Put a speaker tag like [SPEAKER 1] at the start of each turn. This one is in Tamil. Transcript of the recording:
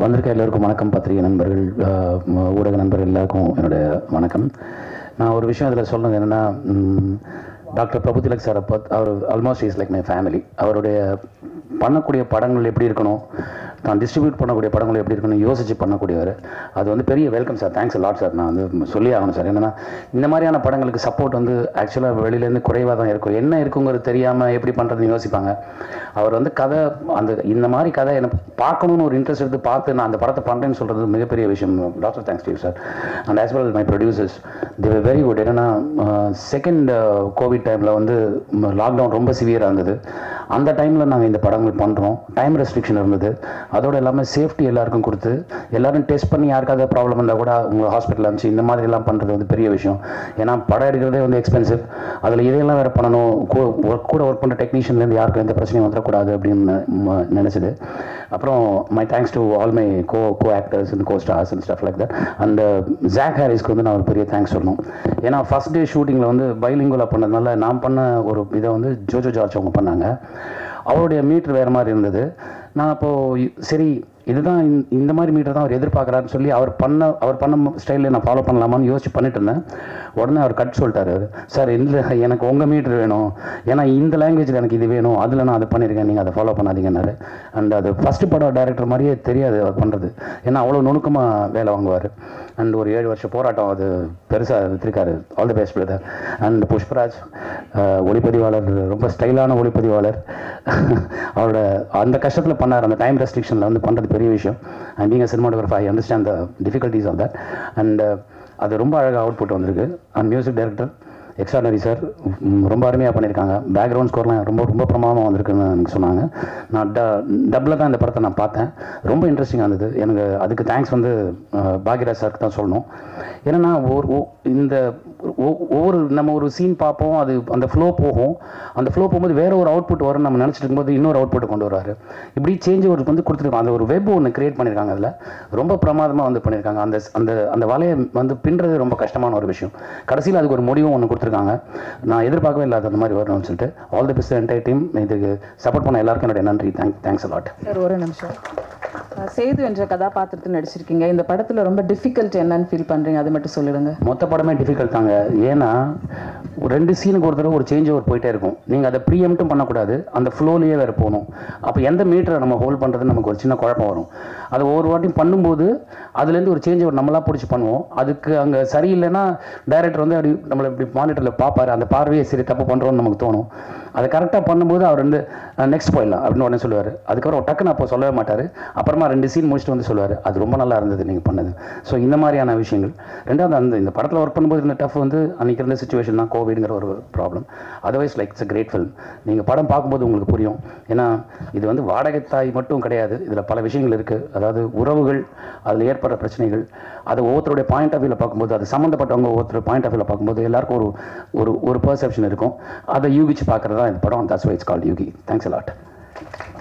[SPEAKER 1] வந்திருக்க எல்லோருக்கும் வணக்கம். பத்திரிகை நண்பர்கள், ஊடக நண்பர்கள் எல்லாருக்கும் என்னுடைய வணக்கம். நான் ஒரு விஷயம் அதில் சொல்லணும் என்னென்னா, டாக்டர் பிரபுதிலக் சாரை அவர் almost is like my family. அவருடைய பண்ணக்கூடிய படங்கள் எப்படி இருக்கணும், நான் டிஸ்ட்ரிபியூட் பண்ணக்கூடிய படங்கள் எப்படி இருக்கணும் யோசித்து பண்ணக்கூடியவர். அது வந்து பெரிய welcome sir. Thanks lot sir. நான் வந்து சொல்லி ஆகணும் சார். என்னென்னா, இந்த மாதிரியான படங்களுக்கு சப்போர்ட் வந்து ஆக்சுவலாக வெளியிலேருந்து குறைவாக தான் இருக்கும். என்ன இருக்குங்கிறது தெரியாமல் எப்படி பண்ணுறதுன்னு யோசிப்பாங்க. அவர் வந்து கதை இந்த மாதிரி கதை எனக்கு பார்க்கணுன்னு ஒரு இன்ட்ரெஸ்ட் எடுத்து பார்த்து நான் அந்த படத்தை பண்ணுறேன்னு சொல்கிறது மிகப்பெரிய விஷயம். Doctor thanks to you sir. And as well my producers, they were very good. என்னென்னா, செகண்ட் கோவிட் டைமில் வந்து லாக்டவுன் ரொம்ப சிவியராக இருந்தது. அந்த டைமில் நாங்கள் இந்த படங்கள் பண்ணுறோம். டைம் ரெஸ்ட்ரிக்ஷன் இருந்தது. அதோடு இல்லாமல் சேஃப்டி எல்லாருக்கும் கொடுத்து எல்லாரும் டெஸ்ட் பண்ணி யாருக்காவது ப்ராப்ளம் இருந்தால் கூட உங்கள் ஹாஸ்பிட்டல் அனுப்பிச்சு இந்த மாதிரிலாம் பண்ணுறது வந்து பெரிய விஷயம். ஏன்னா படம் எடுக்கிறதே வந்து எக்ஸ்பென்சிவ். அதில் இதையெல்லாம் வேறு பண்ணணும். கூட ஒர்க் பண்ணுற டெக்னீஷியன்லேருந்து யாருக்கும் எந்த பிரச்சனையும் வந்துடக்கூடாது அப்படின்னு நினச்சிது. அப்புறம் my thanks to all my co actors and co stars and stuff like that. And Jack ஹாரிஸ்க்கு வந்து நான் ஒரு பெரிய தேங்க்ஸ் சொல்லணும். ஏன்னா ஃபஸ்ட் டே ஷூட்டிங்கில் வந்து பைலிங்குலாக பண்ணதுனால நான் பண்ண ஒரு இதை வந்து ஜோஜோ ஜார்ஜ் அவங்க பண்ணாங்க. அவருடைய மீட்ரு வேறு மாதிரி இருந்தது. நான் அப்போது சரி இதுதான் இந்த மாதிரி மீட்டர் தான் அவர் எதிர்பார்க்குறாருன்னு சொல்லி அவர் பண்ண ஸ்டைலில் நான் ஃபாலோ பண்ணலாமான்னு யோசிச்சு பண்ணிட்டு இருந்தேன். உடனே அவர் கட் சொல்லிட்டாரு, சார் இல்லை எனக்கு உங்கள் மீட்ரு வேணும், ஏன்னா இந்த லாங்குவேஜில் எனக்கு இது வேணும், அதில் நான் அதை பண்ணியிருக்கேன், நீங்கள் அதை ஃபாலோ பண்ணாதீங்கன்னாரு. அண்ட் அது ஃபஸ்ட்டு படம் டைரக்டர் மாதிரியே தெரியாது அவர் பண்ணுறது. ஏன்னா அவ்வளோ நுணுக்கமாக வேலை வாங்குவார். அண்ட் ஒரு 7 வருஷ போராட்டம் அது பெருசாக வித்திருக்காரு. All the best brother. And Pushparaj ஒளிப்பதிவாளர், ரொம்ப ஸ்டைலான ஒளிப்பதிவாளர். அவரோட அந்த கஷ்டத்தில் பண்ணார். அந்த டைம் ரெஸ்ட்ரிக்ஷனில் வந்து பண்ணுறது பெரிய விஷயம். And being a cinematographer I understand the difficulties of that. And அது ரொம்ப அழகாக அவுட்புட் வந்திருக்கு. And music director extraordinary sir, ரொம்ப அருமையாக பண்ணியிருக்காங்க. பேக்ரவுண்ட் ஸ்கோர்லாம் ரொம்ப பிரமாதமாக வந்திருக்குன்னு எனக்கு சொன்னாங்க. நான் டப்பில் தான் இந்த படத்தை நான் பார்த்தேன். ரொம்ப இன்ட்ரெஸ்டிங்காக இருந்தது எனக்கு. அதுக்கு தேங்க்ஸ் வந்து பாக்யராஜ் சாருக்கு தான் சொல்லணும். ஏன்னா நம்ம ஒரு சீன் பார்ப்போம், அது அந்த ஃப்ளோ போகும். அந்த ஃப்ளோ போகும்போது வேறு ஒரு அவுட்புட் வரும்னு நம்ம நினச்சிட்டு இருக்கும்போது இன்னொரு அவுட்புட்டை கொண்டு வருவார். இப்படி சேஞ்ச் ஒரு வந்து கொடுத்துருக்கோம். அந்த ஒரு வெப் ஒன்று கிரியேட் பண்ணியிருக்காங்க. அதில் ரொம்ப பிரமாதமாக வந்து பண்ணியிருக்காங்க. அந்த வலையை வந்து பின்னுறது ரொம்ப கஷ்டமான ஒரு விஷயம். கடைசியில் அதுக்கு ஒரு முடிவும் ஒன்று கொடுத்துருக்காங்க. நான் எதிர்பார்க்கவே இல்லாத அந்த மாதிரி வரணும்னு சொல்லிட்டு all the best entire team. இதுக்கு சப்போர்ட் பண்ண எல்லாருக்கும் என்னுடைய நன்றி. Thanks a lot
[SPEAKER 2] sir. ஒரு நிமிஷம், சேது என்ற கதாபாத்திரத்தில் நடிச்சிருக்கீங்க. இந்த படத்தில் ரொம்ப டிஃபிகல்ட் என்னன்னு ஃபீல் பண்ணுறீங்க, அது மட்டும் சொல்லிடுங்க.
[SPEAKER 1] மொத்த படமே டிஃபிகல்ட் தாங்க. ஏன்னா 2 சீனுக்கு ஒரு தடவை ஒரு சேஞ்ச் ஓவர் போயிட்டே இருக்கும். நீங்கள் அதை ப்ரீஎம்ட்டும் பண்ணக்கூடாது, அந்த ஃப்ளோலேயே வேறு போகணும். அப்போ எந்த மீட்டரை நம்ம ஹோல்ட் பண்ணுறது நமக்கு ஒரு சின்ன குழப்பம் வரும். அது ஒவ்வொரு வாட்டியும் பண்ணும்போது அதுலேருந்து ஒரு சேஞ்ச் ஓவர் நம்மளாக பிடிச்சி பண்ணுவோம். அதுக்கு அங்கே சரியில்லைன்னா டைரக்டர் வந்து அப்படி நம்மளை இப்படி மானிட்டரில் பார்ப்பார். அந்த பார்வையை சரி தப்பு பண்ணுறோன்னு நமக்கு தோணும். அதை கரெக்டாக பண்ணும்போது அவர் வந்து நெக்ஸ்ட் போயிடலாம் அப்படின்னு உடனே சொல்லுவார். அதுக்கப்புறம் டக்குன்னு அப்போ சொல்லவே மாட்டார். அப்புறமா 2 சீன் முடிச்சுட்டு வந்து சொல்லுவார், அது ரொம்ப நல்லா இருந்தது நீங்கள் பண்ணது. ஸோ இந்த மாதிரியான விஷயங்கள். ரெண்டாவது இந்த படத்தில் ஒர்க் பண்ணும்போது இந்த டஃப் வந்து அன்றைக்கி இருந்த சுச்சுவேஷன் தான், கோவிட்ங்கிற ஒரு problem. Otherwise like it's a great film. நீங்கள் படம் பார்க்கும்போது உங்களுக்கு புரியும். ஏன்னா இது வந்து வாடகை தாய் மட்டும் கிடையாது, இதில் பல விஷயங்கள் இருக்குது. அதாவது உறவுகள், அதில் ஏற்படுற பிரச்சனைகள், அது ஒவ்வொருத்தருடைய பாயிண்ட் ஆஃப் வியூவில் பார்க்கும்போது, அது சம்மந்தப்பட்டவங்க ஒவ்வொருத்தர் பாயிண்ட் ஆஃப் வியூவில் பார்க்கும்போது எல்லாருக்கும் ஒரு பெர்செப்ஷன் இருக்கும். அதை யூகிச்சு பார்க்குறது தான் இந்த படம். That's why it's called Yugi. Thanks a lot.